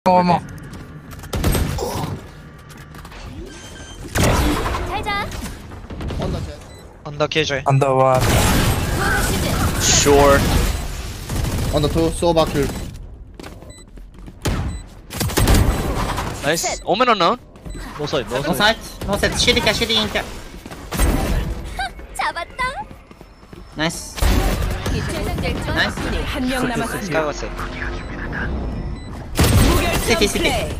One more. 잘자. On the KJ. Under one. Sure. On the two, so back here. Nice. Omen unknown. No side. No No side. side, no side. Shitty cat. 잡았다. Nice. 결정될 Nice. 한명 남았습니다. Sky was it. City.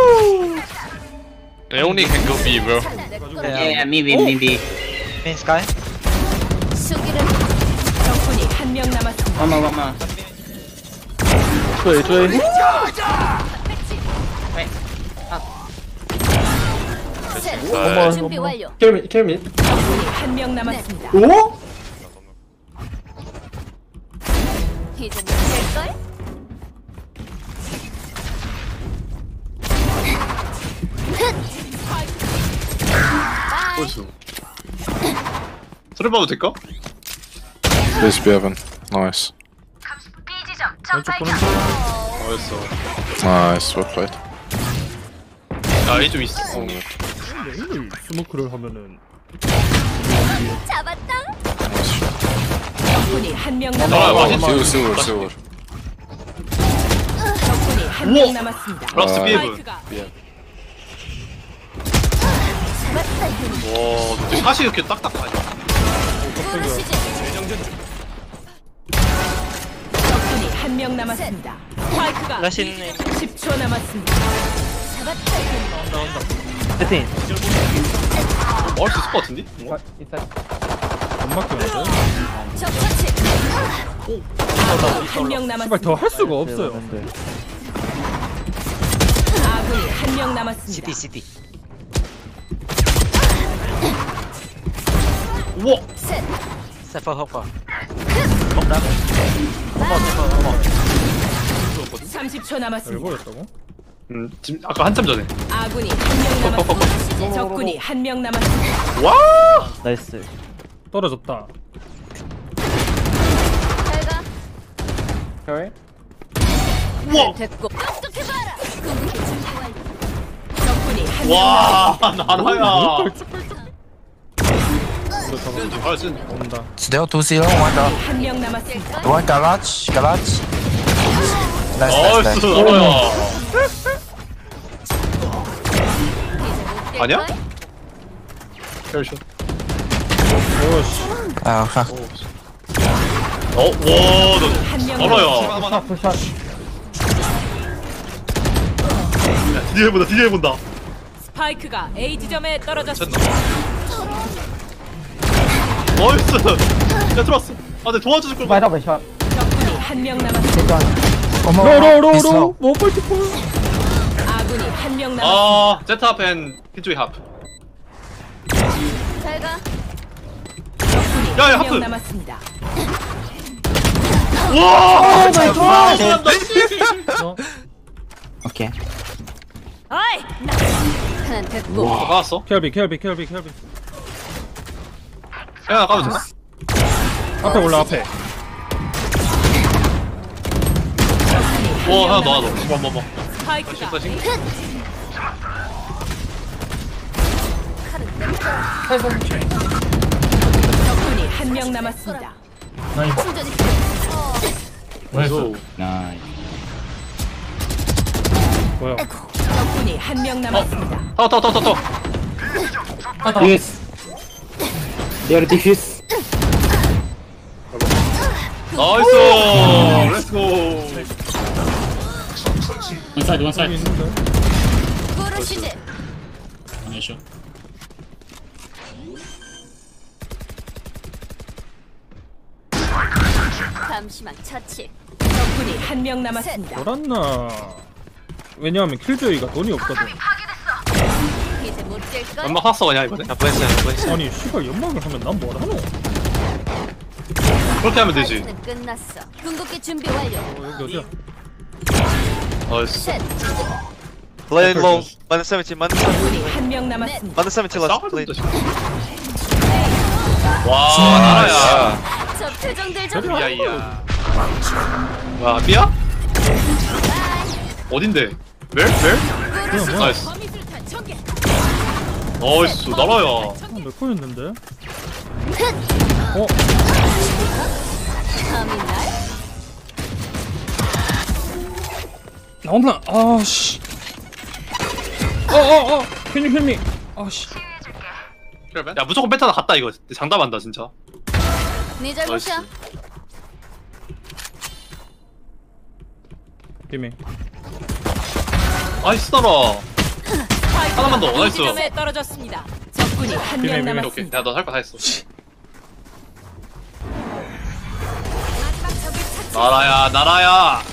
They only can go B, bro. Yeah, maybe. Main Sky. 수기를 적군이 한명 남았습니다. One more. 追。 셋. 준비 완료. Kill me. 적군이 한명 남았습니다. 오? 이제 못 걸? 홀수. 소리 봐도 될까? Please be heaven. Nice. 알았어. Nice, well played. 야, A 좀 있어. 스모크를 하면은 잡았다. Nice shot. 적군이 한명 아, 남았습니다. 맛있어. Silver. 적군이 한명 남았습니다. 라스트 B. 와, 스파이크가 너 샷이 이렇게 딱딱하냐? 적군이 한명 남았습니다. 스파이크가 라신 10초 남았습니다. 세팅. 먹을 수 있을 것 같은데? 안 맞겠는데? 한명 씨발 남았습니다. 더 할 수가 없어요. 아군이 한명 남았습니다. CT. 우와! Cypher Hopper. 30초 남았습니다. 열버렸다고? 지금 아까 한참 전에. 아군이 한명 남았습니다. 적군이 한명 남았습니다. 와! 나이스. 떨어졌다. 우와! 됐고. 똑똑해봐라. 적군이 한명 와! 나라야! 쓰는 중. 온다. Still 2-0. One down. 한명 남았습니다. One garage. Nice. 나이스, 나라야! 아니야? 헬쇼. 오씨. Oh, fuck. 와, 너 한명 나라야! 야, 드디어 해본다. 스파이크가 A 지점에 떨어졌습니다. 나이스! 야, 들어왔어. 아, 내 도와줄 걸. 적군이 한명 남았습니다. One more. He's low. 못 벌티포. 아군이 한명 남았습니다. 아, 제트 합앤 핀쪽이 합. 잘가. 적군이 야, 한명 하프! 남았습니다. 와! 잘한다. Okay. 어이. 하나 됐고. 와, 나왔어? 켈비. 야, 가도 되나? 앞에 올라 앞에. 와, 하나 더. 뭐. 스파이크가 다시. 적군이 한명 남았습니다. 충전이 나이스. 뭐야? 적군이 한명 남았습니다. 더. 나이스. 렛츠고. 여기 있는데. 고르시지. 잠시만 처치. 적군이 한명 남았습니다. 돌았나? 왜냐하면 킬조이가 돈이 없거든. 이제 못 찔걸. 연막 샀어 그냥 이번에. 야, 보였어요. 아니 씨발 연막을 하면 난 뭘 하노? 그렇게 하면 되지. 파이트는 끝났어. 궁극기 준비 완료. 여기 어디야? 나이스. 셋. Play low. Minus 70. 적군이 한명 남았습니다. Minus 70 last. Play. 와, 나라야. 저 표정들 좀. 이야. 와, 삐야? 어딘데? 멜? 뭐야? 나이스. 범위술탄 전개. 나이스, 나라야. 몇 코였는데? 감히 날? 나온다. 아씨. Can you hear me? 아씨. 야, 무조건 베타나 갔다, 이거. 장담한다, 진짜. 네 잘못이야. 비밀. 나이스, 나라. 하나만 더, 나이스. 지점에 떨어졌습니다. 적군이 한 명 비밀, 비밀. 오케이, 남았습니다. 야, 너 할 거 다 했어. 나라야, 나라야.